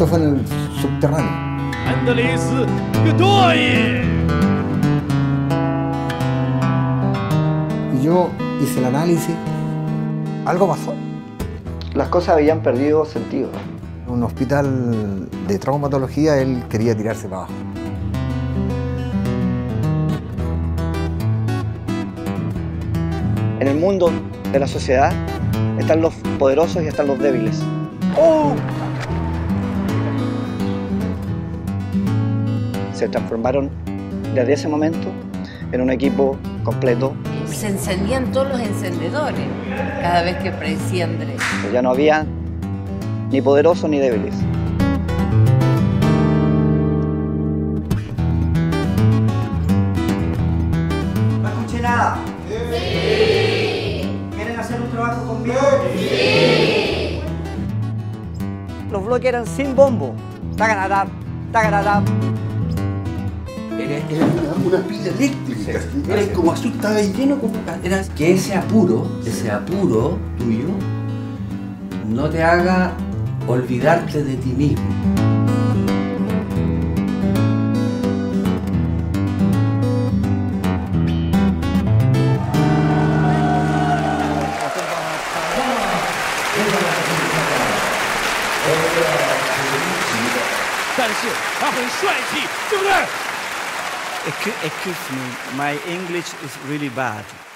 Esto fue en el subterráneo. Y yo hice el análisis. Algo pasó. Las cosas habían perdido sentido. En un hospital de traumatología él quería tirarse para abajo. En el mundo de la sociedad están los poderosos y están los débiles. ¡Oh! Se transformaron desde ese momento en un equipo completo. Se encendían todos los encendedores cada vez que aparecía Andrés. Ya no había ni poderosos ni débiles. ¿No escuché nada? Sí. ¿Quieren hacer un trabajo conmigo? Sí. Los bloques eran sin bombo. Taganadam, taganadam. Era una pila eléctrica, era como azul, estaba lleno como... Era que ese apuro tuyo no te haga olvidarte de ti mismo. Excuse me, my English is really bad.